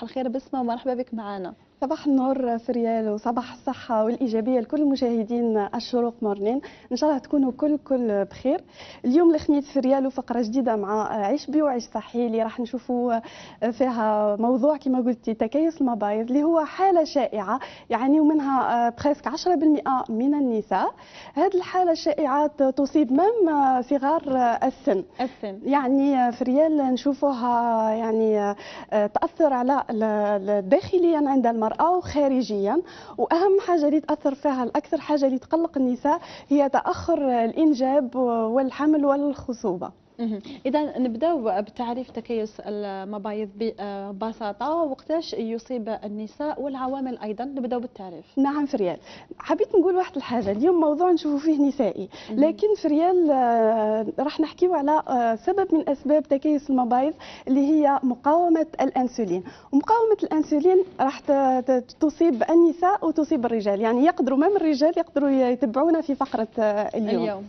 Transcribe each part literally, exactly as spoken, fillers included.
صباح الخير بسمة ومرحبا بك معنا. صباح النور فريال وصباح الصحة والإيجابية لكل مشاهدين الشروق مورنين. إن شاء الله تكونوا كل كل بخير. اليوم الخميس فريال وفقرة جديدة مع عيش بي وعيش صحي اللي راح نشوفوا فيها موضوع كما قلتي تكيس المبايض اللي هو حالة شائعة يعاني منها بريسك عشرة بالمئة من النساء. هذه الحالة الشائعة تصيب مام صغار السن. السن يعني فريال نشوفوها يعني تأثر على داخليا عند المرأة وخارجيا، واهم حاجه اللي تاثر فيها الاكثر حاجه اللي تقلق النساء هي تاخر الانجاب والحمل والخصوبه. إذا نبداو بتعريف تكيس المبايض ببساطة، وقتاش يصيب النساء والعوامل أيضا، نبداو بالتعريف. نعم فريال، حبيت نقول واحد الحاجة، اليوم موضوع نشوفوا فيه نسائي، لكن فريال راح نحكيو على سبب من أسباب تكيس المبايض اللي هي مقاومة الأنسولين، ومقاومة الأنسولين راح تصيب النساء وتصيب الرجال، يعني يقدروا مام الرجال يقدروا يتبعونا في فقرة اليوم, اليوم.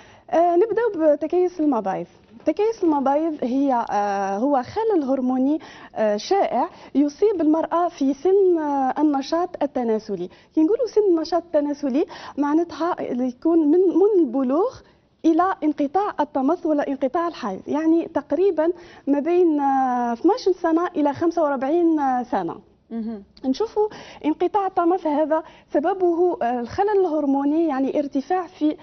آه نبداو بتكيس المبايض. تكيس المبايض هي آه هو خلل هرموني آه شائع يصيب المرأة في سن آه النشاط التناسلي. كي نقولوا سن النشاط التناسلي معناتها يكون من من البلوغ الى انقطاع التمث ولا انقطاع الحيض، يعني تقريبا ما بين آه اثناش سنة الى خمسة وأربعين سنة. نشوفوا انقطاع التمث هذا سببه الخلل الهرموني، يعني ارتفاع في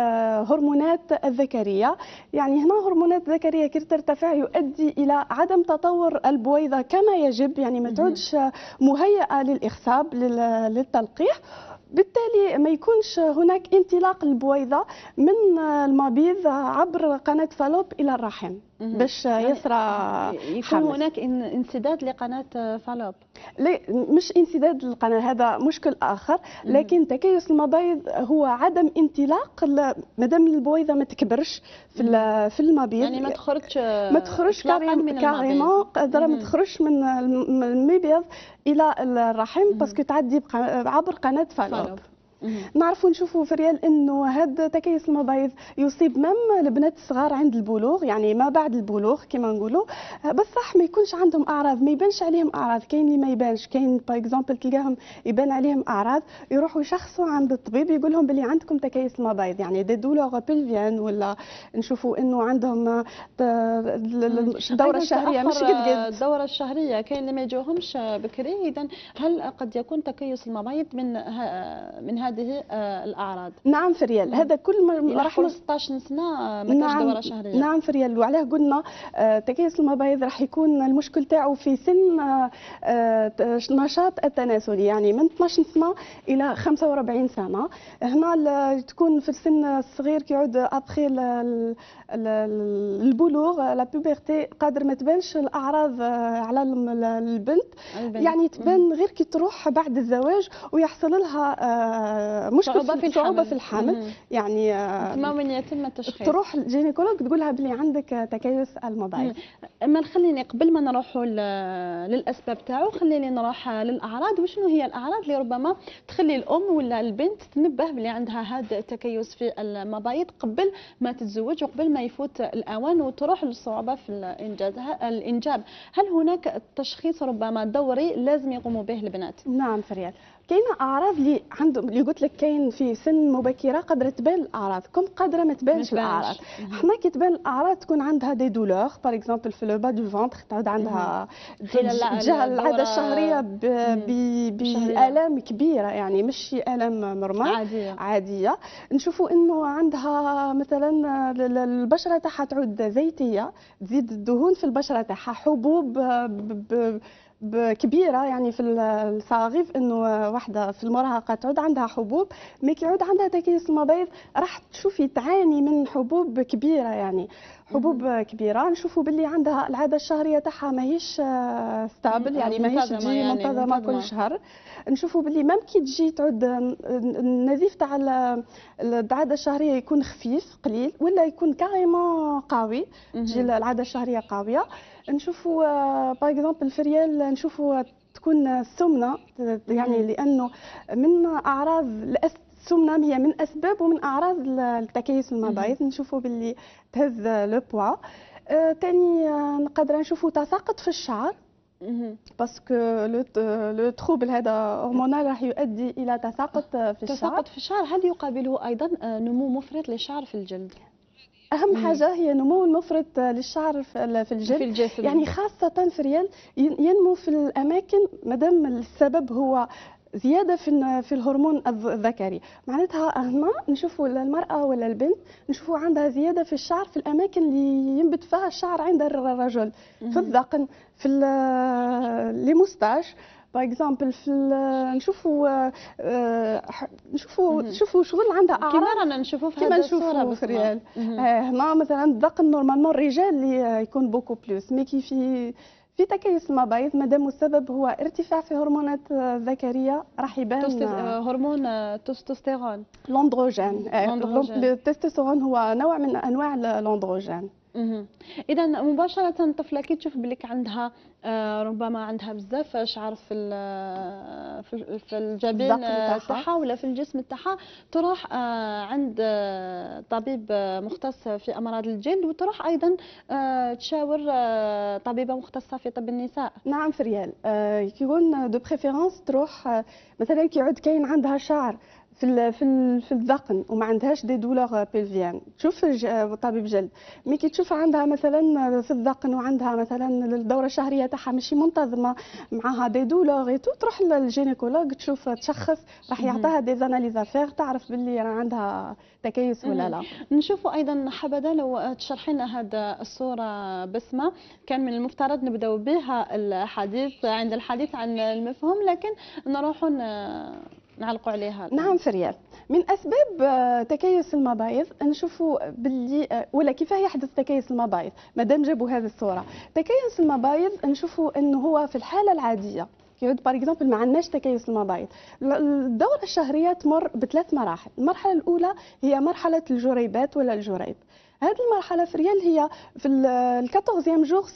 هرمونات الذكريه، يعني هنا هرمونات الذكريه كي ترتفع يؤدي الى عدم تطور البويضه كما يجب، يعني ما تعودش مهيئه للاخصاب للتلقيح، بالتالي ما يكونش هناك انطلاق البويضه من المبيض عبر قناه فالوب الى الرحم باش يسرى يعني يكون حمل. هناك انسداد لقناه فالوب؟ لا، مش انسداد القناه، هذا مشكل اخر، لكن تكيس المبايض هو عدم انطلاق مادام البويضه ما تكبرش في في المبيض، يعني ما تخرجش ما تخرجش كاريمون قادره ما تخرجش من المبيض الى الرحم باسكو تعدي عبر قناه فالوب. نعرفوا نشوفوا فريال انه هذا تكيس المبايض يصيب مام البنات الصغار عند البلوغ، يعني ما بعد البلوغ كما نقولوا، بصح ما يكونش عندهم اعراض، ما يبانش عليهم اعراض، كاين اللي ما يبانش، كاين باغ اكزومبل تلقاهم يبان عليهم اعراض يروحوا يشخصوا عند الطبيب يقول لهم بلي عندكم تكيس المبايض، يعني دي دولور بلفيان، ولا نشوفوا انه عندهم الدوره الشهريه مش قد قد الدوره الشهريه، كاين اللي ما يجوهمش بكري. اذا هل قد يكون تكيس المبايض من من هذه الاعراض؟ نعم فريال، مم. هذا كل ما راح ستطاش سنه ما كانش نعم دوره شهريه. نعم فريال، وعلاه قلنا آه تكيس المبايض راح يكون المشكل تاعو في سن آه آه نشاط التناسلي، يعني من اثناش سنه الى خمسة وأربعين سنه. هنا تكون في السن الصغير كيعود ابخي البلوغ لا بوبرتي قادر ما تبانش الاعراض على البنت، يعني تبان غير كي تروح بعد الزواج ويحصل لها آه مشكل صعوبة في صعوبة الحمل, في الحمل. مم. يعني تما من يتم التشخيص تروح الجينيكولوج تقول لها بلي عندك تكيس المبايض. اما خليني قبل ما نروحوا للاسباب تاعو خليني نروح للاعراض، وشنو هي الاعراض اللي ربما تخلي الام ولا البنت تنبه بلي عندها هذا التكيس في المبايض قبل ما تتزوج وقبل ما يفوت الاوان وتروح للصعوبه في الانجاز الانجاب. هل هناك تشخيص ربما دوري لازم يقوموا به البنات؟ نعم فريال، كاينه اعراض اللي عندهم اللي قلت لك كاين في سن مبكره قادره تبان الاعراض، كم قادره ما تبانش الاعراض. حنا كي تبان الاعراض تكون عندها دي دولور باغ اكزومبل في لو با دو فونتر، تعود عندها جهه العاده الشهريه بالام كبيره، يعني مش شي الام نورمال عاديه عاديه. نشوفوا انه عندها مثلا البشره تاعها تعود زيتيه، تزيد الدهون في البشره تاعها، حبوب كبيره، يعني في الصغيف انه واحده في المراهقه تعود عندها حبوب، مي كيعود عندها تكيس المبايض راح تشوفي تعاني من حبوب كبيره، يعني حبوب كبيره. نشوفوا باللي عندها العاده الشهريه تاعها ماهيش ستابل، يعني ماهيش تجي يعني منتظمه كل شهر. نشوفوا باللي مام كي تجي تعود النزيف تاع العاده الشهريه يكون خفيف قليل ولا يكون كاريمون قوي، تجي العاده الشهريه قويه. نشوفوا باغ اكزومبل فريال نشوفوا تكون السمنه، يعني لانه من اعراض السمنه هي من اسباب ومن اعراض التكيس المبايض. نشوفوا باللي تهز لو بوا. ثاني نقدر نشوفوا تساقط في الشعر، باسكو لو تروبل هذا هرمونال راح يؤدي الى تساقط في الشعر. تساقط في الشعر، هل يقابله ايضا نمو مفرط للشعر في الجلد؟ اهم مم. حاجه هي نمو المفرط للشعر في الجلد، في الجسم، يعني خاصه في ريال ينمو في الاماكن مادام السبب هو زياده في في الهرمون الذكري. معناتها هنا نشوفوا المراه ولا البنت نشوفوا عندها زياده في الشعر في الاماكن اللي ينبت فيها الشعر عند الرجل، في الذقن، في لي موستاش باغ اكزومبل، في نشوفوا نشوفوا نشوفوا شغل عندها اعراض كيما رانا نشوفوا في هذه الصوره في الريال. هنا مثلا الذقن نورمالمون الرجال اللي يكون بوكو بلوس، مي كي في في تكيس المبايض مادام السبب هو ارتفاع في هرمونات الذكريه راح يبان هرمون التستوستيرون، الاندروجين. التستوستيرون هو نوع من انواع الاندروجين. اذا مباشره الطفله كي تشوف بليك عندها ربما عندها بزاف شعر في في الجبين تاعها ولا في الجسم تاعها، تروح عند طبيب مختص في امراض الجلد، وتروح ايضا تشاور طبيبه مختصه في طب النساء. نعم في ريال يكون دو بريفيرونس تروح مثلا كي يعود كاين عندها شعر في ال في ال في الذقن وما عندهاش دي دولور بيلفيان، تشوف طبيب جلد. مي كي تشوف عندها مثلا في الذقن وعندها مثلا الدوره الشهريه تاعها ماشي منتظمه، معها دي دولور اي تو، تروح للجينيكولوج تشوف تشخص، راح يعطيها دي زاناليز افير تعرف باللي راه عندها تكيس ولا لا. نشوفوا ايضا حبذا لو تشرحي لنا هذه الصوره بسمه، كان من المفترض نبداو بها الحديث عند الحديث عن المفهوم، لكن نروحوا نعلقوا عليها. نعم في ريال من اسباب تكيس المبايض نشوفوا باللي ولا كيف يحدث تكيس المبايض مادام جابوا هذه الصوره. تكيس المبايض نشوفوا انه هو في الحاله العاديه كيعود باغ اكزومبل ما عندناش تكيس المبايض، الدوره الشهريه تمر بثلاث مراحل. المرحله الاولى هي مرحله الجريبات ولا الجريب. هذه المرحله في ريال هي في الكاتورزيام جور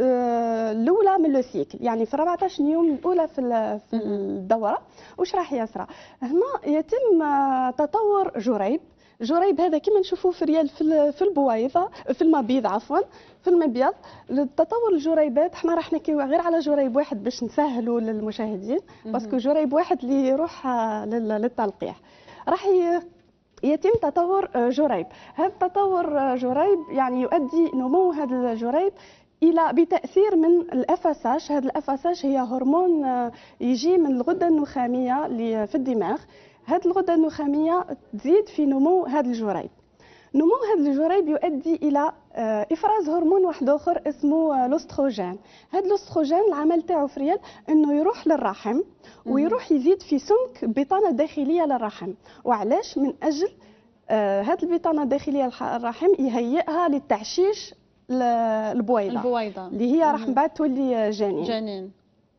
الاولى من لو سيكل، يعني في أربعطاش يوم الاولى في في الدوره. واش راح يصرى هنا؟ يتم تطور جريب. جريب هذا كما نشوفوه في ريال في في البويضه في المبيض عفوا في المبيض. التطور الجريبات احنا راح نحكيو غير على جريب واحد باش نسهلوا للمشاهدين، باسكو جريب واحد اللي يروح للتلقيح. راح يتم تطور جريب. هذا التطور جريب يعني يؤدي نمو هذا الجريب الى بتاثير من الافاساج. هذا الافاساج هي هرمون يجي من الغده النخاميه اللي في الدماغ. هذه الغده النخاميه تزيد في نمو هذا الجريب. نمو هذا الجريب يؤدي الى افراز هرمون واحد اخر اسمه الاستروجين. هذا الاستروجين العمل تاعو في ريال انه يروح للرحم ويروح يزيد في سمك البطانه الداخليه للرحم. وعلاش؟ من اجل هذه البطانه الداخليه للرحم يهيئها للتعشيش البويضه البويضه اللي هي راح من بعد تولي جنين. جنين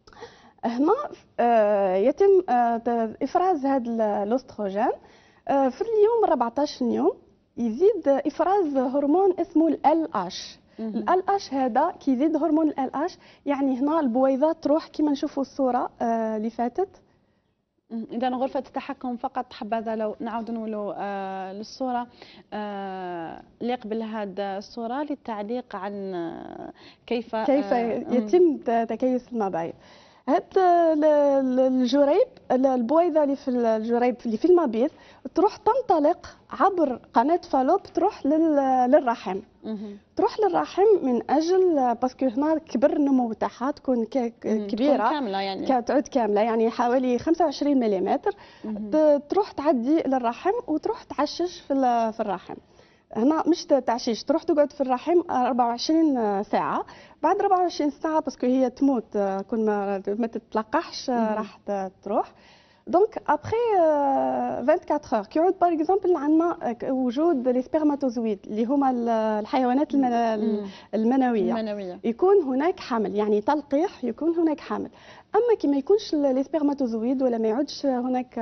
هنا يتم افراز هذا الاستروجين في اليوم أربعطاش يوم. يزيد افراز هرمون اسمه ال اش. ال اش هذا كي يزيد هرمون ال اش يعني هنا البويضه تروح كما نشوفوا الصوره اللي فاتت. اذا غرفه التحكم فقط حبذا لو نعاود نولوا آه للصوره آه اللي قبل هذه الصوره للتعليق عن آه كيف كيف آه يتم تكيس المبايض. هذا الجريب البويضه اللي في الجريب اللي في المبيض تروح تنطلق عبر قناه فالوب تروح للرحم. تروح للرحم من اجل باسكو هنا كبر النمو تاعها تكون كبيره كامله يعني تعود كامله يعني حوالي خمسة وعشرين ملم. تروح تعدي للرحم وتروح تعشش في في الرحم. هنا مش تعشيش، تروح تقعد في الرحم أربعة وعشرين ساعه. بعد أربعة وعشرين ساعه باسكو هي تموت كل ما ما تتلقحش راح تروح. دونك ابخي أربعة وعشرين اور كيعود باغ اكزومبل عندنا وجود لي سبرماتوزويد اللي هما الحيوانات المنويه. المنويه يكون هناك حمل يعني تلقيح يكون هناك حمل. اما كي ما يكونش لي سبرماتوزويد ولا ما يعودش هناك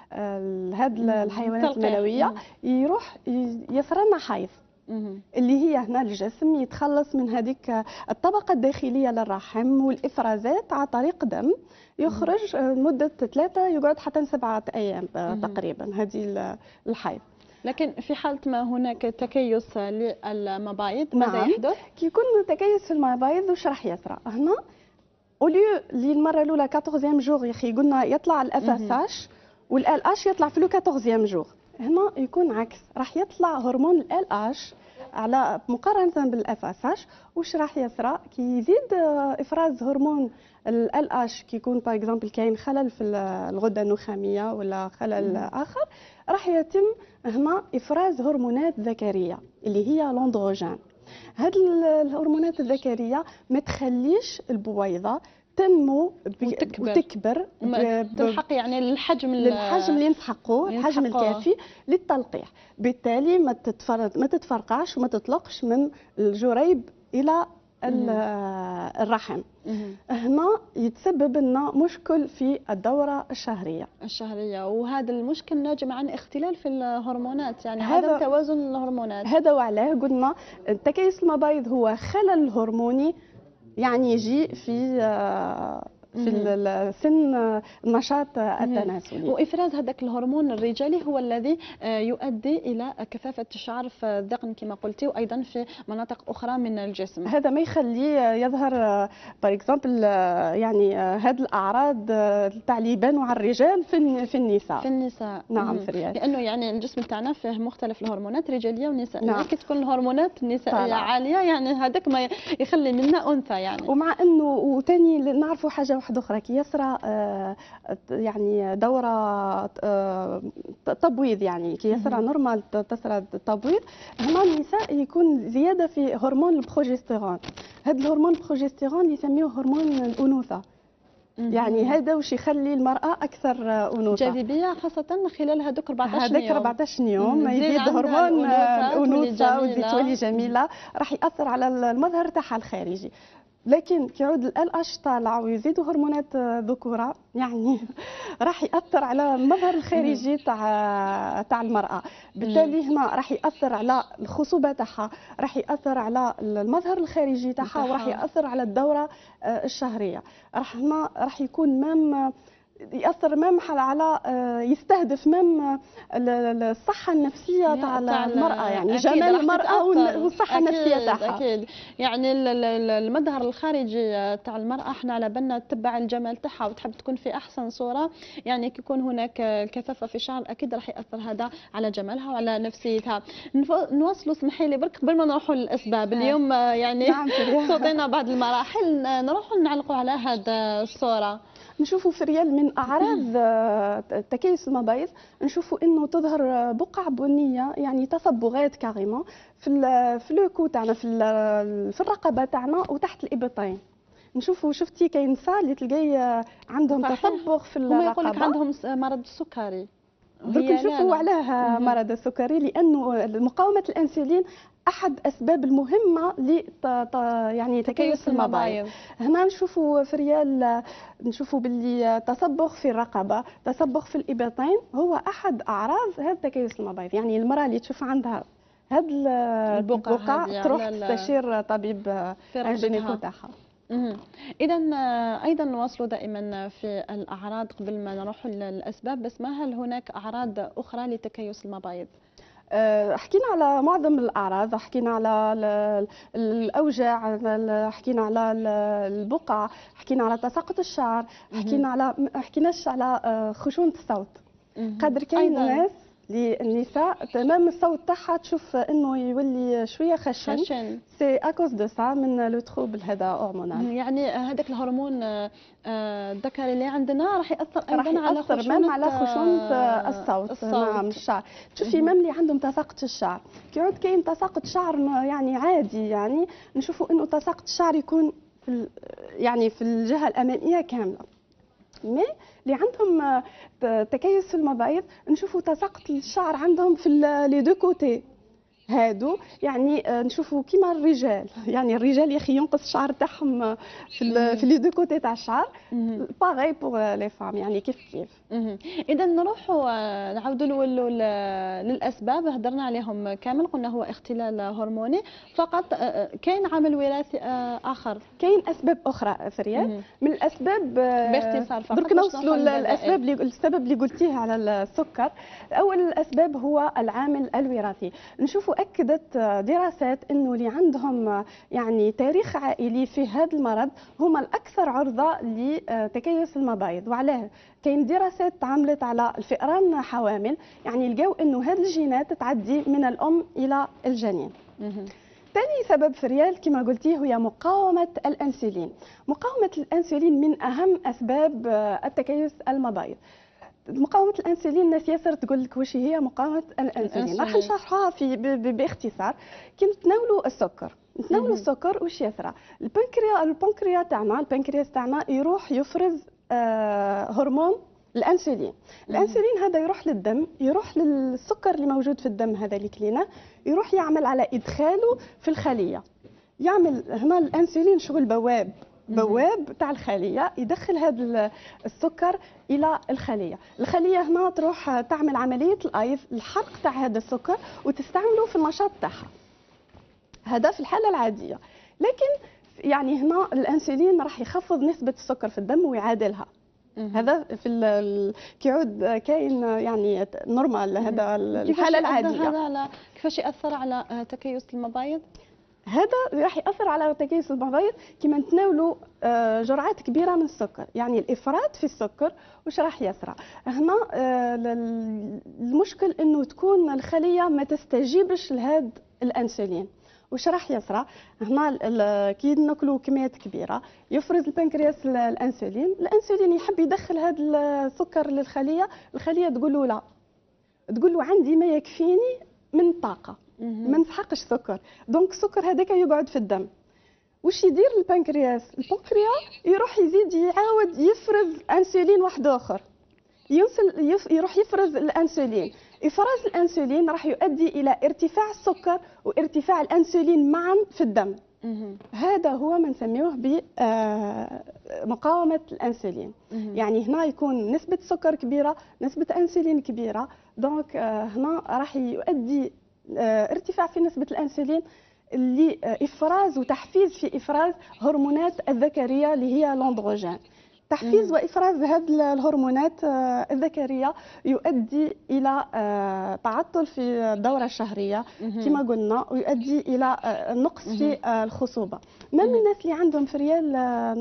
هاد الحيوانات المنويه يروح يصرى لنا حيض اللي هي هنا الجسم يتخلص من هذيك الطبقه الداخليه للرحم والافرازات عن طريق دم يخرج مده ثلاثه يقعد حتى سبعه ايام تقريبا هذه الحيض. لكن في حالة ما هناك تكيس للمبايض ماذا نعم. يحدث؟ كي يكون تكيس في المبايض واش راح يصرى؟ هنا اوليو اللي المره الاولى أربعطاعش جور يا اخي قلنا يطلع الاف اس اش والال اش يطلع في لو أربعطاعش جور، هنا يكون عكس، راح يطلع هرمون ال اش على مقارنه بالاف اس اش. واش راح يصرى كي يزيد افراز هرمون ال اش كي يكون باغ اكزومبل كاين خلل في الغده النخاميه ولا خلل اخر، راح يتم هنا افراز هرمونات ذكريه اللي هي الاندروجين. هاد الهرمونات الذكريه ما تخليش البويضه تنمو وتكبر, وتكبر تلحق يعني للحجم للحجم اللي نسحقوه، الحجم الكافي للتلقيح. بالتالي ما تتفرق ما تتفرقعش وما تطلقش من الجريب الى الرحم. هنا يتسبب لنا مشكل في الدورة الشهرية الشهرية، وهذا المشكل ناجم عن اختلال في الهرمونات، يعني عدم توازن الهرمونات. هذا وعلاه قلنا تكيس المبايض هو خلل هرموني يعني يجي في في سن النشاط التناسلي. وافراز هذاك الهرمون الرجالي هو الذي يؤدي الى كثافه الشعر في الذقن كما قلتي، وايضا في مناطق اخرى من الجسم. هذا ما يخليه يظهر باغ اكزومبل يعني هذه الاعراض تاع اللي يبانوا على الرجال في في النساء. في النساء نعم في الرجال، لانه يعني الجسم تاعنا فيه مختلف الهرمونات الرجاليه والنسائيه. نعم. كي تكون الهرمونات النسائيه عاليه يعني هذاك ما يخلي منا انثى يعني. ومع انه وثاني نعرفوا حاجه واحده اخرى كي يسرى يعني دوره تبويض، يعني كي يسرى نورمال تسرى التبويض، هنا النساء يكون زياده في هرمون البروجستيرون. هذا الهرمون البروجستيرون يسميوه هرمون الانوثه، يعني هذا واش يخلي المراه اكثر انوثه جاذبيه، خاصه خلال هذوك أربعطاش يوم. هذاك أربعطاش يوم يزيد هرمون الانوثه وتزيد تولي جميله، راح ياثر على المظهر تاعها الخارجي. لكن كي يعود ال اش طالع ويزيدوا هرمونات ذكوره، يعني راح ياثر على المظهر الخارجي تاع تاع المراه. بالتالي هنا راح ياثر على الخصوبه تاعها، راح ياثر على المظهر الخارجي تاعها، وراح ياثر على الدوره الشهريه. راح هنا راح يكون مام ياثر مام على يستهدف مام الصحه النفسيه تاع المراه، يعني جمال المراه والصحه النفسيه تاعها. اكيد يعني المظهر الخارجي تاع المراه احنا على بالنا تتبع الجمال تاعها وتحب تكون في احسن صوره، يعني كي يكون هناك الكثافه في الشعر اكيد راح ياثر هذا على جمالها وعلى نفسيتها. نواصلوا اسمحي لي برك قبل ما نروحوا للاسباب اليوم، يعني تعطينا بعض المراحل نروحوا نعلقوا على هذا الصوره. نشوفوا في ريال من اعراض تكيس المبايض، نشوفوا انه تظهر بقع بنيه يعني تصبغات كاريمون في في لوكو تاعنا في في الرقبه تاعنا وتحت الابطين. نشوفوا شفتي كاين نساء اللي تلقاي عندهم تصبغ في الرقبه، هما يقول لك عندهم مرض السكري. درك نشوفوا علاه مرض السكري لانه مقاومه الانسولين احد اسباب المهمه ل يعني تكيس المبايض. هنا نشوفوا في ريال نشوفوا باللي تصبغ في الرقبه، تصبغ في الابطين هو احد اعراض هذا تكيس المبايض. يعني المراه اللي تشوف عندها هذه البقع تروح تستشير طبيب الجينيكو تاعها. إذا أيضا نواصل دائما في الأعراض قبل ما نروح للأسباب، بس ما هل هناك أعراض أخرى لتكيس المبايض؟ حكينا على معظم الاعراض، حكينا على الاوجاع، حكينا على البقع، حكينا على تساقط الشعر، حكينا على حكيناش على خشونه الصوت. قدر كاين ناس للنساء تمام الصوت تاعها تشوف انه يولي شويه خشن، خشن سي اكوز دو سا من لو تروبل هذا هرمونال. يعني هذاك الهرمون الذكري اللي عندنا راح ياثر ايضا على خشونه على خشونه الصوت, الصوت. نعم الشعر. تشوفي مام اللي عندهم تساقط الشعر، كي يعود كاين تساقط شعر يعني عادي، يعني نشوفوا انه تساقط الشعر يكون في يعني في الجهه الاماميه كامله. مي اللي عندهم تكيس في المبايض نشوفوا تساقط الشعر عندهم في لي دو كوتي هادو، يعني نشوفوا كيما الرجال، يعني الرجال يا اخي ينقص الشعر تاعهم في في لي دو كوتي تاع الشعر، باغي بوغ لي فام يعني كيف كيف. اذا نروحوا نعاودوا نولوا للاسباب، هضرنا عليهم كامل، قلنا هو اختلال هرموني فقط. كاين عامل وراثي اخر؟ كاين اسباب اخرى فريال. من الاسباب باختصار فقط درك نوصلوا للاسباب اللي السبب اللي قلتيه على السكر. اول الاسباب هو العامل الوراثي. نشوفوا واكدت دراسات انه اللي عندهم يعني تاريخ عائلي في هذا المرض هما الاكثر عرضه لتكيس المبايض. وعلاه؟ كاين دراسات تعملت على الفئران حوامل، يعني لقاو انه هذه الجينات تعدي من الام الى الجنين. ثاني سبب في ريال كما قلتي هي مقاومة الأنسولين. مقاومة الأنسولين من أهم أسباب التكيس المبايض. مقاومة الأنسولين الناس ياسر تقول لك واش هي مقاومة الأنسولين. راح نشرحها في باختصار. كي نتناولوا السكر نتناولوا السكر واش يصرى؟ البنكرياس البنكرياس تاعنا البنكرياس تاعنا يروح يفرز آه هرمون الانسولين. الانسولين هذا يروح للدم، يروح للسكر اللي موجود في الدم هذا اللي كلينا، يروح يعمل على ادخاله في الخليه. يعمل هنا الانسولين شغل بواب بواب تاع الخليه، يدخل هذا السكر الى الخليه. الخليه هنا تروح تعمل عمليه الايض الحرق تاع هذا السكر وتستعمله في النشاط تاعها. هذا في الحاله العاديه. لكن يعني هنا الانسولين راح يخفض نسبه السكر في الدم ويعادلها. هذا في كيعود كاين يعني نورمال. هذا الحاله العاديه. هذا على كيفاش ياثر على تكيس المبايض؟ هذا راح ياثر على تكيس المبايض كيما نتناولوا جرعات كبيره من السكر. يعني الافراط في السكر واش راح يصرى هنا؟ المشكل انه تكون الخليه ما تستجيبش لهذا الانسولين. واش راح يصرى هنا؟ كي ناكلوا كميات كبيره يفرز البنكرياس الانسولين. الانسولين يحب يدخل هذا السكر للخليه، الخليه تقول له لا، تقول له عندي ما يكفيني من طاقه، ما نسحقش سكر. دونك السكر هذاك يقعد في الدم. واش يدير البنكرياس؟ البنكرياس يروح يزيد يعاود يفرز انسولين واحد اخر، يوصل يف يروح يفرز الانسولين. افراز الانسولين راح يؤدي الى ارتفاع السكر وارتفاع الانسولين معا في الدم. هذا هو ما نسميوه بمقاومه الانسولين. يعني هنا يكون نسبه سكر كبيره، نسبه انسولين كبيره، دونك هنا راح يؤدي ارتفاع في نسبه الانسولين لافراز وتحفيز في افراز هرمونات الذكريه اللي هي الاندروجين. تحفيز وافراز هذه الهرمونات الذكريه يؤدي الى تعطل في الدوره الشهريه كما قلنا، ويؤدي الى نقص في الخصوبه. ما من الناس اللي عندهم في ريال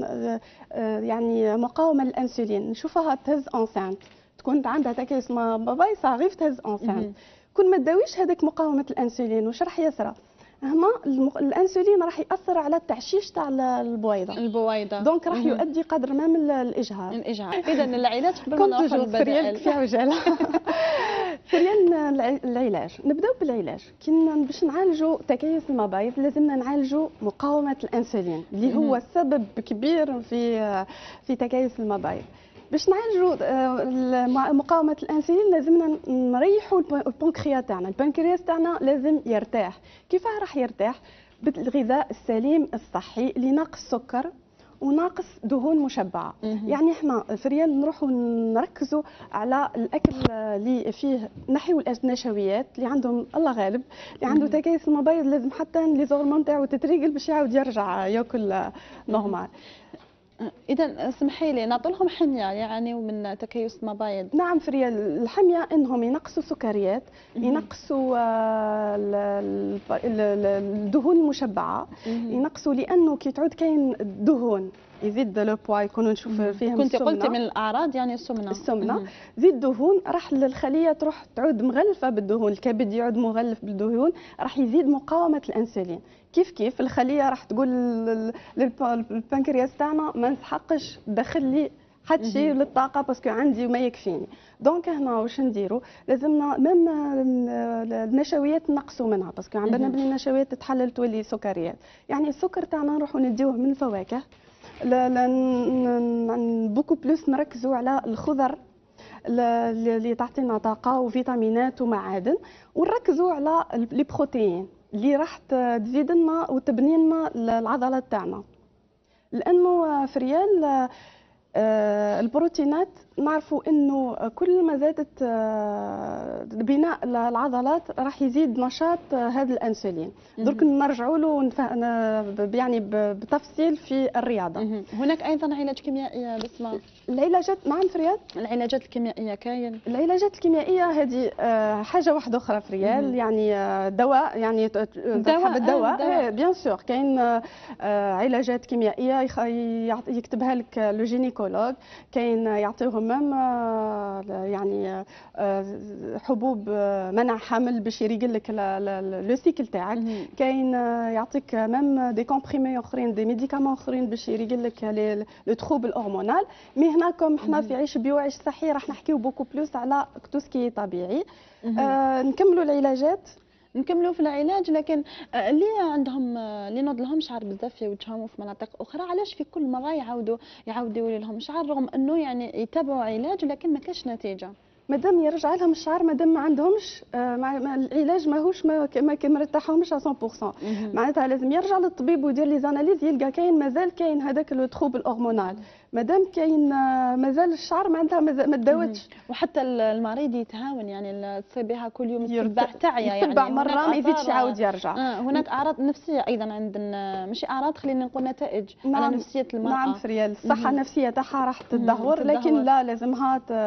يعني مقاومه للانسولين نشوفها تهز انسانت، تكون عندها تكيس باباي صغير تهز انسانت. كل ما تداويش هذاك مقاومه الانسولين واش راح يصرى؟ هنا الانسولين راح ياثر على التعشيش تاع البويضه البويضه دونك راح يؤدي قدر ما من الاجهاض. الاجهاض. اذا العلاج قبل ما نروحوا للبدائل في عجاله. سريان العلاج. نبداو بالعلاج. كي باش نعالجوا تكيس المبايض لازمنا نعالجوا مقاومه الانسولين اللي هو سبب كبير في في تكيس المبايض. باش نعالجوا مقاومه الانسولين لازمنا نريحوا البنكرياس تاعنا. البنكرياس تاعنا لازم يرتاح. كيفاه راح يرتاح؟ بالغذاء السليم الصحي اللي ناقص سكر وناقص دهون مشبعه. يعني احنا في ريال نروحوا نركزوا على الاكل اللي فيه نحيو النشويات اللي عندهم الله غالب اللي عنده تكيس المبايض لازم حتى لي زورمون تاعو تتريقل باش يعاود يرجع ياكل نورمال. إذا اسمحي لي نعطولهم حمية يعني من تكيس المبايض. نعم في ريال الحمية انهم ينقصوا سكريات، ينقصوا الدهون المشبعة، ينقصوا لانه كي تعود كاين الدهون يزيد لو بوا يكونوا نشوف فيهم كنت قلتي من الاعراض يعني السمنه السمنه زيد دهون راح للخليه تروح تعود مغلفه بالدهون، الكبد يعود مغلف بالدهون راح يزيد مقاومه الانسولين. كيف كيف الخليه راح تقول للبنكرياس تاعنا ما نسحقش دخل لي حد شيء للطاقه باسكو عندي وما يكفيني. دونك هنا واش نديروا؟ لازمنا ميم النشويات نقصوا منها باسكو عندنا بلي النشويات تتحلل تولي سكريات. يعني السكر تاعنا نروحوا نديوه من الفواكه، بوكو بلوس نركزوا على الخضر اللي تعطينا طاقه وفيتامينات ومعادن، ونركزوا على لي بروتين اللي راح تزيد لنا وتبني لنا العضلات تاعنا. لانه في ريال آه، البروتينات نعرفوا انه كل ما زادت آه، بناء العضلات راح يزيد نشاط آه، هذا الانسولين. درك نرجعوا له ونف- ن- يعني ب- بتفصيل في الرياضه. مهم. هناك ايضا علاج كيميائي بسمة؟ العلاجات نعم في ريال، العلاجات الكيميائيه كاين؟ العلاجات الكيميائيه هذه آه، حاجه واحده اخرى في ريال. مهم. يعني آه، دواء، يعني ت- ت- الدواء، الدواء آه، الدواء. إيه، بيان سور كاين آه، آه، علاجات كيميائيه يخ- يعط- يكتبها لك لو جينيكولوج. كاين يعطيوهم مام آه، يعني آه، حبوب آه، منع حمل باش يريقل لك لو سيكل تاعك. مهم. كاين آه، يعطيك مام دي كومبريمي اخرين، دي ميديكامون اخرين باش يريقل لك لو تروبل هرمونال. مي هناكم حنا في عيش بيو عيش صحي راح نحكيو بوكو بلوس على تو سكي طبيعي. مهم. آه نكملوا العلاجات. نكملوا في العلاج، لكن آه، اللي عندهم آه، اللي نوض لهم شعر بزاف في وجههم وفي مناطق اخرى، علاش في كل مره يعاودوا يعاودوا يولي لهم شعر رغم انه يعني يتابعوا علاج لكن ما كاش نتيجه؟ مادام يرجع لهم الشعر، مادام ما عندهمش آه مع مع العلاج ماهوش ما ما مرتاحهمش على مية بالمية. معناتها لازم يرجع للطبيب ويدير لي زاناليز، يلقى كاين مازال كاين هذاك لو تروبل هرمونال. مادام كاين آه مازال الشعر معناتها ما تداوتش. وحتى المريض يتهاون، يعني تصيبيها كل يوم يرت- يتبع تعيا، يعني يتبع مره هناك ما يزيدش آثار- يعاود يرجع. آه هناك اعراض نفسيه ايضا عند الن- مش اعراض، خلينا نقول نتائج نعم على نفسيه المراه. نعم فريال، الصحة مهم. النفسية تاعها راح مهم. تدهور، لكن تدهور. لا لازمها ت-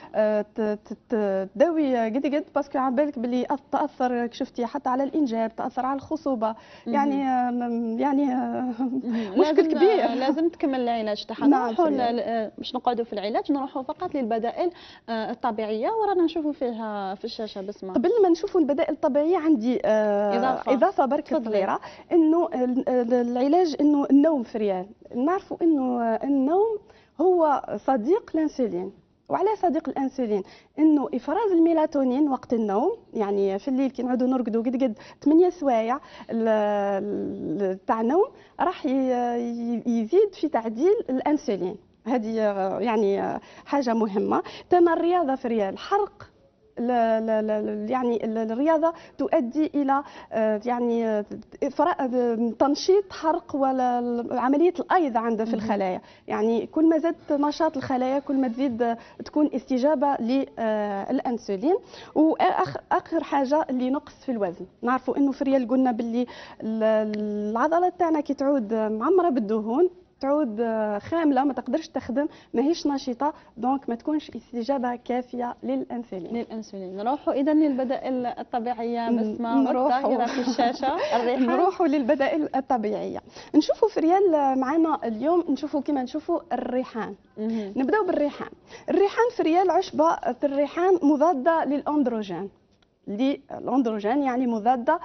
ت- ت- تداوي قد قد، باسكو على بالك باللي أث- تأثر شفتي حتى على الإنجاب، تأثر على الخصوبة. يعني آم، يعني آه، مهم. مشكل لازم كبير. لازم تكمل العلاج تاعها. نعم نروحوا فريال. ل- ل- باش نقعدوا في العلاج نروحوا فقط للبدائل آه، الطبيعيه، ورانا نشوفوا فيها في الشاشه بسمه. قبل ما نشوفوا البدائل الطبيعية عندي آه، إضافة. إضافة برك تفضلي. صغيرة، إنه ال- ال- العلاج إنه النوم في ريال. نعرفوا إنه آه، النوم هو صديق الأنسولين. وعلى صديق الانسولين؟ انه افراز الميلاتونين وقت النوم، يعني في الليل كي نعودوا نرقدوا قد قد ثمانية سوايع ال- ال- تاع النوم راح ي- ي- يزيد في تعديل الانسولين. هذه آه، يعني آه، حاجه مهمه. تما الرياضه في ريال حرق لا لا لا يعني ال- الرياضه تؤدي الى آه، يعني آه، إفراء- آه، تنشيط حرق ولا ال- عمليه الايض عندها في الخلايا. يعني كل ما زاد نشاط الخلايا كل ما تزيد آه، تكون استجابه للانسولين. واخر اخر حاجه اللي نقص في الوزن. نعرفوا انه في ريال قلنا باللي ال- العضلات تاعنا كي تعود معمره بالدهون تعود خامله، ما تقدرش تخدم، ماهيش نشيطه، دونك ما تكونش استجابه كافيه للانسولين. للانسولين. نروحوا اذا للبدائل الطبيعيه بسمه نروحوا. والظاهره في الشاشه الريحان. نروحوا للبدائل الطبيعيه. نشوفوا في ريال معنا اليوم، نشوفوا كما نشوفوا الريحان. مهم. نبداو بالريحان. الريحان في ريال عشبه الريحان مضاده للاندروجين. للاندروجين يعني مضاده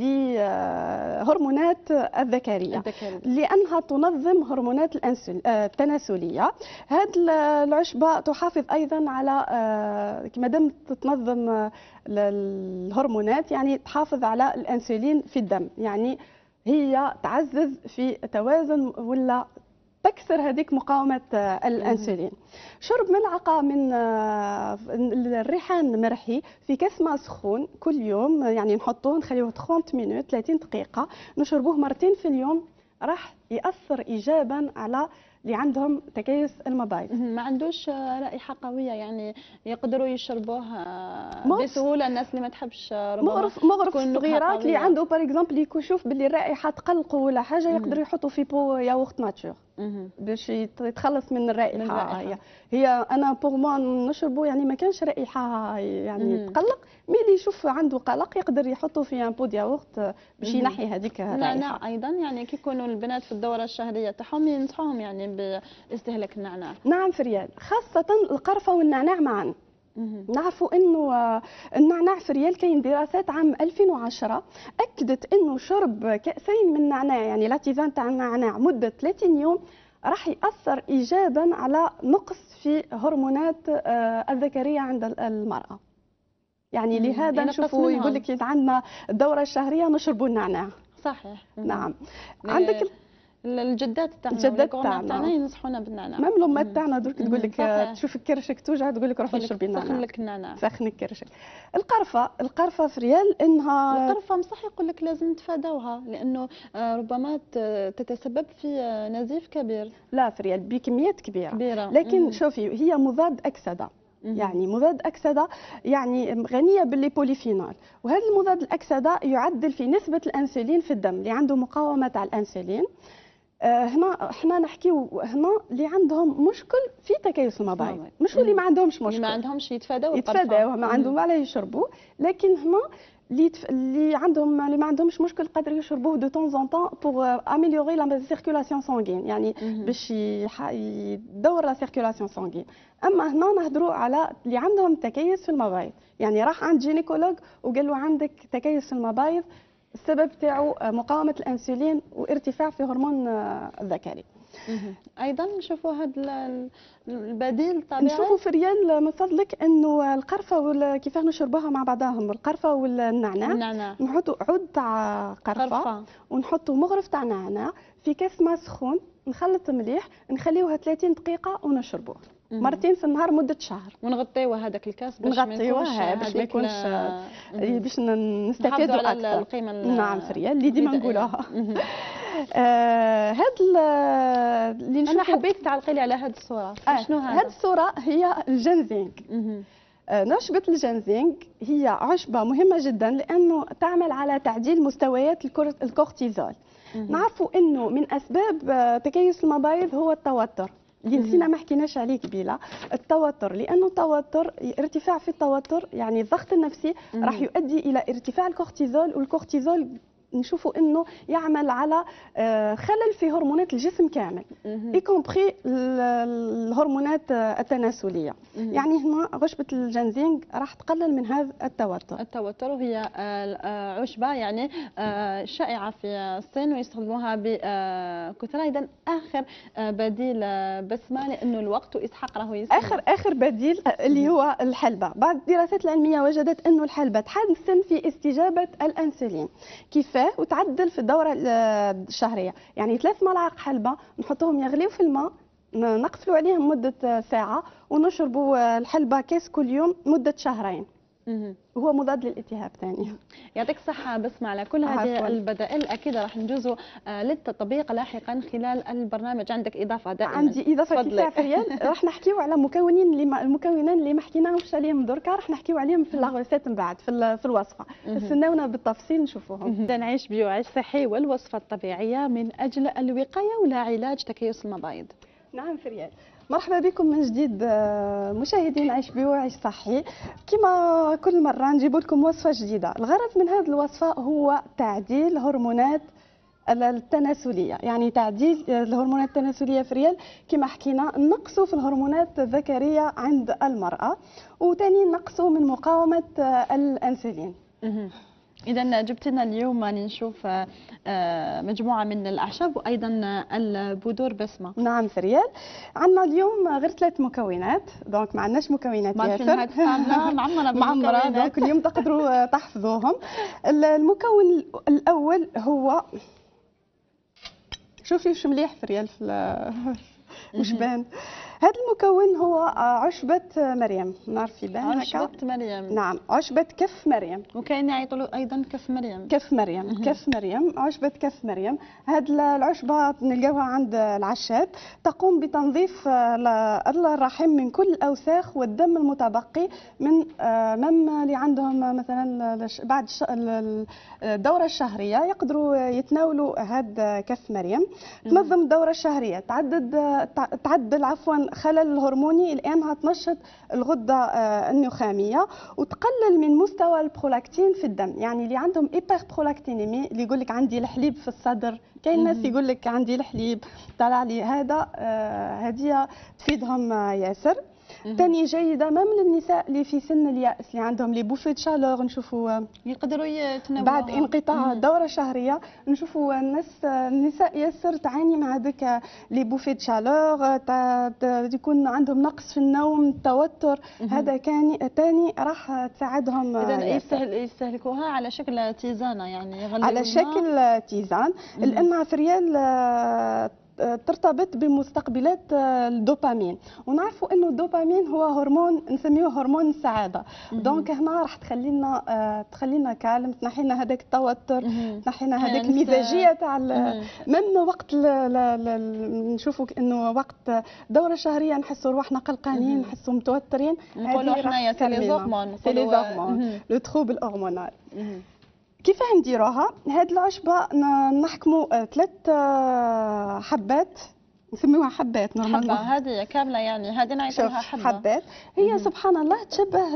لهرمونات الذكريه، الذكرية. لانها تنظم هرمونات الأنسول- آه، التناسليه. هذه العشبه تحافظ ايضا على آه، ما دام تنظم آه، الهرمونات، يعني تحافظ على الانسولين في الدم، يعني هي تعزز في توازن ولا تكسر هذيك مقاومة آه، الأنسولين. شرب ملعقة من آه، الريحان مرحي في كاس ماء سخون كل يوم، يعني نحطوه نخليوه ثلاثين مينوت ثلاثين دقيقة، نشربوه مرتين في اليوم، راح يأثر إيجابا على اللي عندهم تكيس المبايض. مهم. ما عندوش آه، رائحه قويه، يعني يقدروا يشربوه آه، مغرف. بسهوله الناس اللي ما تحبش آه، ربما مغرف مغرف تكون نكهة صغيرات اللي قوية. عنده باغ اكزومبل يشوف باللي الرائحه تقلقه ولا حاجه، مم. يقدر يحطوا في بو ياغورت ناتور مهم. باش يت- يتخلص من الرائحه. من الرائحة. هي هي انا بور موا نشربه، يعني ما كانش رائحه يعني مهم. تقلق، مي اللي يشوف عنده قلق يقدر يحطه في ان بو ياغورت باش مهم. ينحي هذيك الرائحه. النعناع ايضا، يعني كي يكونوا البنات في الدوره الشهريه تاعهم ينصحوهم يعني باستهلاك النعناع. نعم في ريال، خاصه القرفه والنعناع معا. مهم. نعرفوا انه آه، النعناع في ريال كاين دراسات عام ألفين وعشرة اكدت انه شرب كاسين من النعناع، يعني لاتيزان تاع النعناع مده ثلاثين يوم راح ياثر ايجابا على نقص في هرمونات آه، الذكريه عند ال- المراه. يعني مم. لهذا ينقص نشوفوا منهم. يقول لك عندنا الدوره الشهريه نشربوا النعناع. صحيح. مهم. نعم. ل- عندك ال- الجدات تاعنا الجدات تاعنا تاعنا ينصحونا بالنعناع. ميم الامهات تاعنا درك تقول لك صحيح. تشوف كرشك توجع تقول لك روحي شربي النعناع. سخن لك النعناع. سخنك كرشك. القرفه القرفه في ريال انها القرفه مصح يقول لك لازم نتفاداوها لانه آه، ربما ت- تتسبب في آه، نزيف كبير. لا في ريال بكميات كبيره كبيره. لكن مم. شوفي هي مضاد اكسده. مم. يعني مضاد أكسدة يعني غنية بالليبوليفينول، وهذا المضاد الأكسدة يعدل في نسبة الأنسولين في الدم اللي عنده مقاومة على الأنسولين. آه هنا احنا نحكيو هنا اللي عندهم مشكل في تكيس المبايض، مش اللي ما عندهمش مشكل اللي ما عندهمش يتفاداو يتفاداوها ما عندهم عليه يشربوا. لكن هنا اللي تف... اللي عندهم اللي ما عندهمش مشكل قادر يشربوه دو طون زون طون بور اميليوري لا سيركولاسيون سانغين، يعني باش يح... يدور لا سيركولاسيون سانغين. اما هنا نهضروا على اللي عندهم تكيس في المبايض، يعني راح عند جينيكولوج وقال له عندك تكيس في المبايض، السبب تاعو مقاومه الانسولين وارتفاع في هرمون الذكري. ايضا نشوفوا هذا البديل الطبيعي، نشوفوا في ريال من فضلك انه القرفه كيفاه نشربوها مع بعضهم، القرفه والنعناع. النعناع نحطوا عود تاع قرفه, قرفة. ونحطوا مغرف تاع نعناع في كاس ماء سخون، نخلط مليح نخليوها ثلاثين دقيقه ونشربوه مرتين في النهار مده شهر. ونغطيوه هذاك الكاس باش ما يكونش باش ما يكونش باش نستفادوا اكثر القيمه. نعم في ريال اللي ديما نقولوها. آه هاد اللي انا حبيت تعلقي لي على هاد الصوره. آه شنو هذا؟ هاد الصوره هي الجنزينغ. آه نشبه الجنزينغ هي عشبه مهمه جدا لانه تعمل على تعديل مستويات الكورتيزول. نعرفوا انه من اسباب تكيس المبايض هو التوتر اللي نسينا ما حكيناش عليه قبيله. التوتر لانه التوتر ارتفاع في التوتر يعني الضغط النفسي راح يؤدي الى ارتفاع الكورتيزول، والكورتيزول نشوفوا انه يعمل على خلل في هرمونات الجسم كامل اي كومبري الهرمونات التناسليه. يعني هنا عشبه الجنزينغ راح تقلل من هذا التوتر. التوتر وهي عشبه يعني شائعه في الصين ويستخدموها بكثره. اذا اخر بديل بسمه لانه الوقت واسحاق راهو يسمع. اخر اخر بديل اللي هو الحلبه. بعض الدراسات العلميه وجدت انه الحلبه تحسن في استجابه الانسولين. كيف وتعدل في الدوره الشهريه، يعني ثلاث ملاعق حلبه نحطوهم يغليو في الماء، نقفلوا عليهم مده ساعه ونشربوا الحلبه كاس كل يوم مده شهرين. هو مضاد للالتهاب ثاني. يعطيك الصحة بسمة على كل هذه البدائل. أكيد راح نجوزوا للتطبيق لاحقا خلال البرنامج. عندك إضافة دائما؟ عندي إضافة كفاية في ريال. راح نحكيو على مكونين اللي ما المكونين اللي ما حكيناهمش عليهم دركا، راح نحكيو عليهم في لاغوسيت من بعد في في الوصفة. استناونا بالتفصيل نشوفوهم. نعيش بيو عيش صحي والوصفة الطبيعية من أجل الوقاية ولا علاج تكيس المبايض. نعم في ريال. مرحبا بكم من جديد مشاهدين عيش بيو عيش صحي. كما كل مرة نجيب لكم وصفة جديدة. الغرض من هذه الوصفة هو تعديل هرمونات التناسلية، يعني تعديل الهرمونات التناسلية في ريال. كما حكينا نقصوا في الهرمونات الذكرية عند المرأة، وثاني نقصوا من مقاومة الأنسولين. إذا جبت لنا اليوم نشوف مجموعة من الأعشاب وأيضا البذور بسمة. نعم في ريال. عندنا اليوم غير ثلاث مكونات، دونك ما عندناش مكونات ياسر. معمرة معمرة دونك اليوم تقدروا تحفظوهم. المكون الأول هو شوفي وش مليح في ريال في وش بان. هذا المكون هو عشبة مريم. نعرف يبان عشبة مريم. نعم عشبة كف مريم. وكاين يعيطوا أيضا كف مريم. كف مريم كف مريم عشبة كف مريم. هذه العشبة نلقاوها عند العشاب، تقوم بتنظيف الرحم من كل الأوساخ والدم المتبقي من مم اللي عندهم مثلا بعد الدورة الشهرية يقدروا يتناولوا هذا كف مريم. تنظم الدورة الشهرية، تعدد تعدل عفوا خلل الهرموني لانها تنشط الغده النخاميه وتقلل من مستوى البرولاكتين في الدم. يعني اللي عندهم ايبر برولاكتينيمي اللي يقول لك عندي الحليب في الصدر، كاين ناس يقول لك عندي الحليب طلع لي، هذا هذه تفيدهم ياسر. ثاني جيده مام للنساء اللي في سن الياس اللي عندهم لي بوفي شالور، نشوفوا يقدروا يتناولوا بعد انقطاع الدوره الشهريه، نشوفوا الناس النساء ياسر تعاني مع هذاك لي بوفي شالور، يكون عندهم نقص في النوم، توتر. هذا كان ثاني راح تساعدهم. اذا يستهل يستهلكوها على شكل تيزانه، يعني يغلوا على شكل تيزان، لانها في ريال ترتبط بمستقبلات الدوبامين، ونعرفوا انه الدوبامين هو هرمون نسميه هرمون السعاده. دونك هنا راح تخلي لنا تخلي لنا كالم، تنحي لنا هذاك التوتر، تنحي لنا هذيك المزاجيه تاع من وقت نشوفوا انه وقت دوره شهريه نحسوا روحنا قلقانين، نحسوا متوترين، نقولوا حنايا سي لي زورمون، سي لي زورمون لو تروبل هرمونال. كيفاه نديروها؟ هاد العشبه نحكموا ثلاث حبات، نسميوها حبات نورمالمون. حبه هذه كامله يعني، هذه نعيط لها حبه. حبات هي سبحان الله تشبه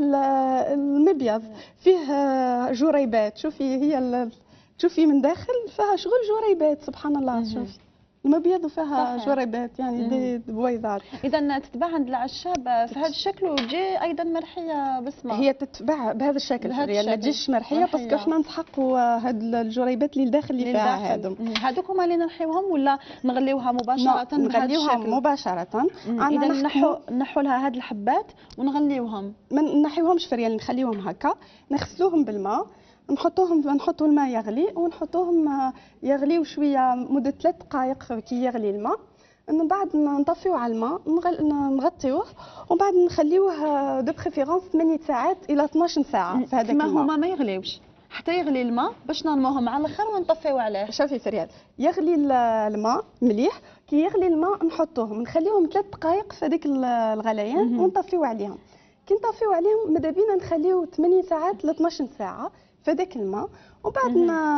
المبيض، فيه جريبات. شوفي هي تشوفي من داخل فيها شغل جريبات، سبحان الله. شوفي المبيض وفيها جريبات يعني دي بويضات. اذا تتباع عند العشاب في هذا الشكل وتجي ايضا مرحيه بسمه. هي تتباع بهذا الشكل، يعني ما تجيش مرحيه باسكو حنا نسحقوا هاد الجريبات اللي لداخل اللي فيها هادو. هذوك هما اللي نرحيوهم ولا نغليوها مباشره؟ نغليوها مباشره. اذا نحو نحو لها هاد الحبات ونغليوهم، ما نحيوهمش في ريال، نخليوهم هكا، نغسلوهم بالماء، نحطوهم نحطوا الماء يغلي ونحطوهم يغليو شويه مده ثلاث دقائق كي يغلي الماء. من بعد نطفيو على الماء، نغطيوه، ومن بعد نخليوه دو بريفيرونس ثمانية ساعات الى اثناش ساعه في هذاك الماء. ما هما ما يغليوش حتى يغلي الماء باش نرموهم على الاخر ونطفيو عليه. شوفي فريال، يغلي الماء مليح، كي يغلي الماء نحطوهم نخليوهم ثلاث دقائق في هذيك الغليان ونطفيو عليهم. كي نطفيو عليهم ماذا بينا نخليو ثمانية ساعات ل اثناش ساعه في هذاك الماء، وبعد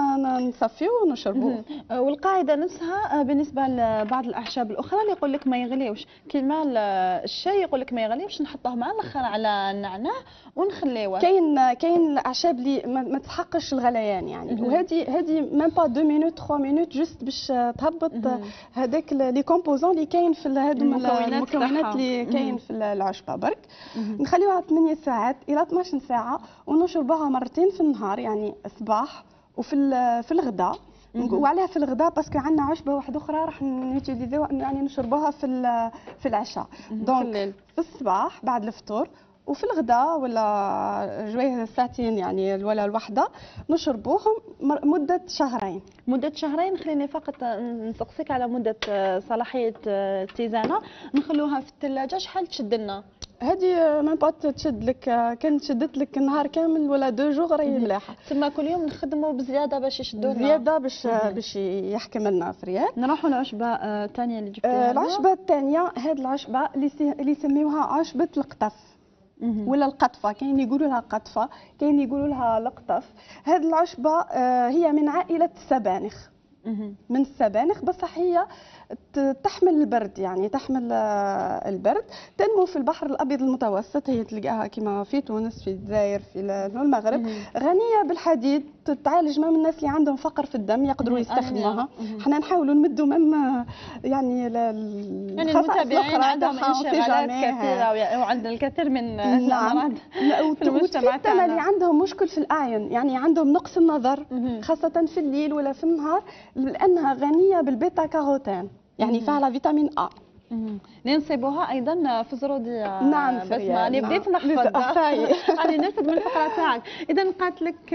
نصفيوه ونشربوه. والقاعده نفسها بالنسبه لبعض الاعشاب الاخرى اللي يقول لك ما يغليوش، كيما الشاي يقول لك ما يغليوش، نحطوه مع الاخر على النعناع ونخليوه. كاين كاين الاعشاب اللي ما تحقش الغليان يعني، وهذه هذه ميم با اثنين مينوت ثلاثة مينوت جوست باش تهبط هذاك لي كومبوزون اللي كاين في هذو المكونات اللي كاين في العشبه. برك نخليوها ثمانية ساعات الى اثناش ساعه ونشربوها مرتين في النهار، يعني الصباح وفي في الغداء. وعليها في الغداء باسكو عندنا عشبه واحده اخرى راح نوتيليزيوها يعني نشربوها في في العشاء. دونك في الصباح بعد الفطور وفي الغداء ولا جويه ساعتين يعني ولا الوحده نشربوهم مده شهرين. مده شهرين. خليني فقط نسقسيك على مده صلاحيه التيزانه، نخلوها في الثلاجه شحال تشد لنا؟ هذه ما بات تشد لك، كان شدت لك نهار كامل ولا دو جوغ راهي ملاحه. تما كل يوم نخدموا بزياده باش يشدوا لنا زياده باش باش يحكم لنا في ريال. نروحوا للعشبه الثانيه اللي جبتيها. العشبه الثانيه هذه العشبه اللي يسميوها عشبه القطف ولا القطفه، كاين يقولوا لها قطفه، كاين يقولوا لها القطف. هذه العشبه هي من عائله السبانخ، من السبانخ، بصح هي تحمل البرد، يعني تحمل البرد. تنمو في البحر الابيض المتوسط، هي تلقاها كما في تونس، في الجزائر، في المغرب. غنيه بالحديد، تعالج مام الناس اللي عندهم فقر في الدم يقدروا يستخدموها. حنا نحاولوا نمدوا مام يعني يعني المتابعين عندهم انشغالات كثيره وعندنا الكثير من الامراض في المجتمع تاعنا، اللي عندهم مشكل في الاعين، يعني عندهم نقص النظر خاصه في الليل ولا في النهار، لانها غنيه بالبيتا كاروتين، يعني فيها فيتامين ا. ننصبوها ايضا في زرودي. نعم بس ما انا بديت نحفظ راني ناخذ من الفقره تاعك. اذا قالت لك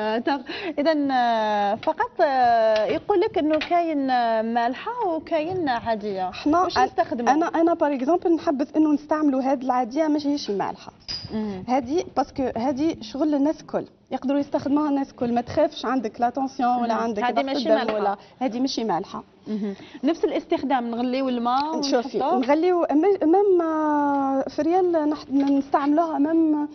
اذا فقط يقول لك انه كاين مالحه وكاين عاديه، واش نستخدموا؟ انا انا باغ اكزومبل نحبذ انه نستعملوا هذه العاديه ماشيش مالحه. هذه باسكو هذه شغل الناس الكل يقدروا يستخدموها، الناس الكل ما تخافش عندك لا تونسيون ولا عندك هذه ماشي مالحه ولا هذه ماشي مالحه. نفس الاستخدام، نغليو الماء شوفي نغليو ميم في ريال نستعملوها ميم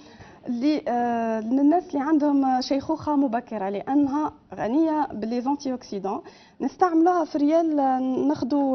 للناس اللي عندهم شيخوخه مبكره، لانها غنيه بالليزونتي اوكسيدون. نستعملوها في ريال، ناخذوا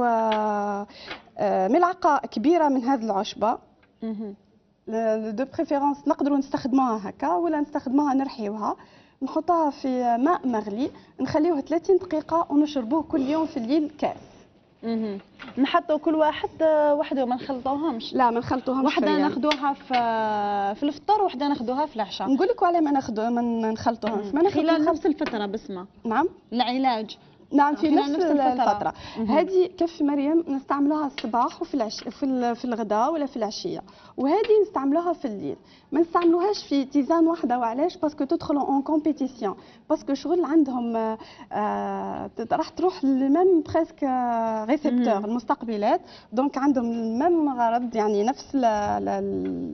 ملعقه كبيره من هذه العشبه دو بريفيرونس، نقدروا نستخدموها هكا ولا نستخدموها نرحيوها، نحطها في ماء مغلي، نخليوه ثلاثين دقيقه ونشربوه كل يوم في الليل كاس. اها نحطوا كل واحد وحده ما نخلطوهمش؟ لا ما نخلطوهمش. وحده ناخذوها في في الفطور وحده ناخذوها في العشاء. نقول لك على ما ناخذ ما نخلطوهمش، ما ناخذ خلال نفس الفتره بسمه. نعم العلاج نعم في نفس, نفس الفترة, الفترة. هذه كف مريم نستعملوها الصباح وفي العش... في, في الغداء ولا في العشية، وهذه نستعملوها في الليل. ما نستعملوهاش في تيزان واحدة. وعلاش؟ باسكو تدخلوا اون كومبيتيسيون، باسكو شغل عندهم آه... راح تروح لميم بريسك ريسبتور المستقبلات، دونك عندهم الميم غرض، يعني نفس ل... ل...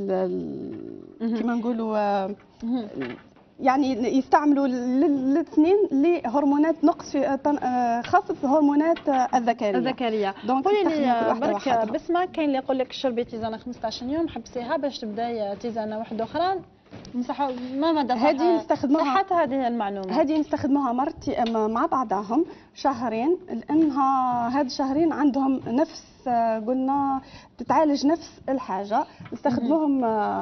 ل... كما نقولوا آه... يعني يستعملوا الاثنين لهرمونات نقص في خفض هرمونات الذكريه. الذكريه. قولي لي برك بسمه، كاين اللي يقول لك شربي تيزانه خمسطاش يوم حبسيها باش تبداي تيزانه واحده اخرى. نصحوا ما مدى هذه نستخدموها صحة هذه المعلومه؟ هذه نستخدموها مرتي مع بعضهم شهرين، لانها هاد شهرين عندهم نفس قلنا تتعالج نفس الحاجه، نستخدموهم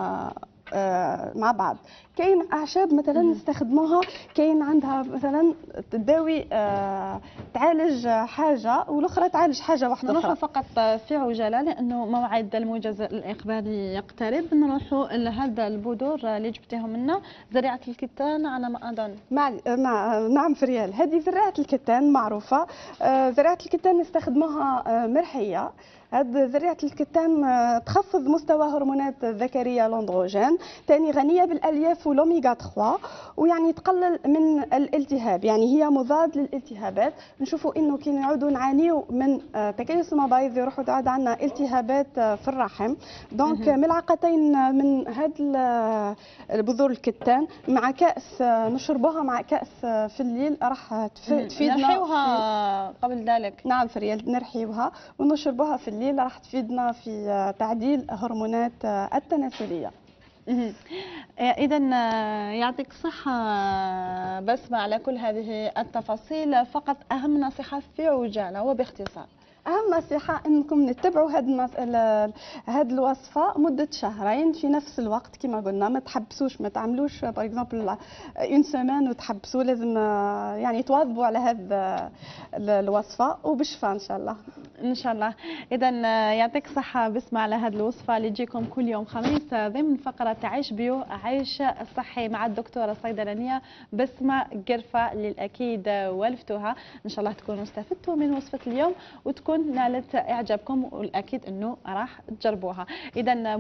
آه مع بعض. كاين اعشاب مثلا نستخدموها، كاين عندها مثلا تداوي آه تعالج حاجه والاخرى تعالج حاجه واحده اخرى. نروحوا فقط في عجاله لانه موعد الموجز الاخباري يقترب. نروحوا لهذا البذور اللي جبتيهم لنا، زريعه الكتان على ما اظن. مع... مع... نعم فريال، هذه زراعه الكتان معروفه. آه زراعه الكتان نستخدموها آه مرحيه. هاد زريعة الكتان تخفض مستوى هرمونات الذكرية الاندروجين، ثاني غنية بالالياف والاوميغا ثلاثة، ويعني تقلل من الالتهاب، يعني هي مضاد للالتهابات. نشوفوا انه كي نعودوا نعانيوا من تكيس المبايض يروحوا تعود عندنا التهابات في الرحم، دونك ملعقتين من هاد البذور الكتان مع كاس نشربوها مع كاس في الليل راح تفيدنا. نرحيوها قبل ذلك. نعم فريال، نرحيوها ونشربوها في الليل راح تفيدنا في تعديل هرمونات التناسليه. اذا يعطيك الصحه بسمة على كل هذه التفاصيل. فقط اهم نصيحه في عجاله وباختصار. اهم نصيحه انكم تتبعوا هذه المسألة هذه الوصفه مده شهرين في نفس الوقت كما قلنا، ما تحبسوش، ما تعملوش باغ اكزومبل اون سيمين وتحبسوا، لازم يعني تواظبوا على هذه الوصفه وبالشفاء ان شاء الله. ان شاء الله. اذا يعطيك الصحه بسمة على هذه الوصفه اللي تجيكم كل يوم خميس ضمن فقره عيش بيو عيش صحي مع الدكتوره الصيدلانيه بسمة قرفه اللي الاكيد والفتوها. ان شاء الله تكونوا استفدتوا من وصفه اليوم وتكون نالت اعجابكم، والاكيد انه راح تجربوها. اذا